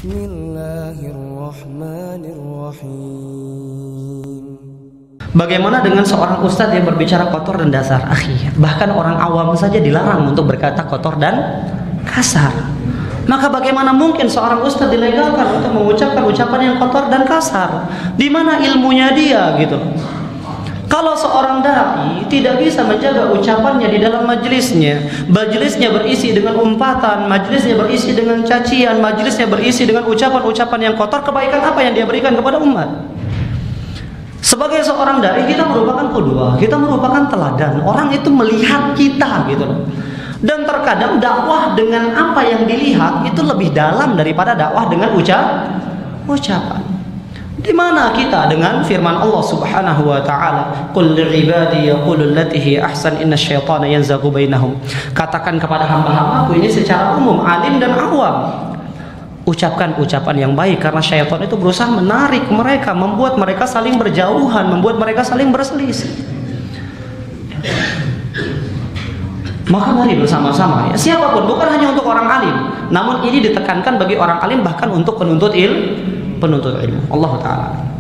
Bismillahirrahmanirrahim. Bagaimana dengan seorang ustadz yang berbicara kotor dan dasar, akhi? Bahkan orang awam saja dilarang untuk berkata kotor dan kasar. Maka bagaimana mungkin seorang ustadz dilegalkan untuk mengucapkan ucapan yang kotor dan kasar? Di mana ilmunya dia gitu? Kalau seorang dai tidak bisa menjaga ucapannya di dalam majelisnya, majelisnya berisi dengan umpatan, majelisnya berisi dengan cacian, majelisnya berisi dengan ucapan-ucapan yang kotor, kebaikan apa yang dia berikan kepada umat? Sebagai seorang dai kita merupakan qudwah, kita merupakan teladan. Orang itu melihat kita gitu loh. Dan terkadang dakwah dengan apa yang dilihat itu lebih dalam daripada dakwah dengan ucapan. Di mana kita dengan firman Allah Subhanahu wa taala, "Qul li'ibadi yaqulu allati hi ahsan inna syaitana yanzaghu bainahum." Katakan kepada hamba-hambaku ini secara umum, alim dan awam, ucapkan ucapan yang baik karena syaitan itu berusaha menarik mereka, membuat mereka saling berjauhan, membuat mereka saling berselisih. Maka mari bersama-sama ya, siapapun, bukan hanya untuk orang alim, namun ini ditekankan bagi orang alim, bahkan untuk penuntut ilmu. Allah Ta'ala.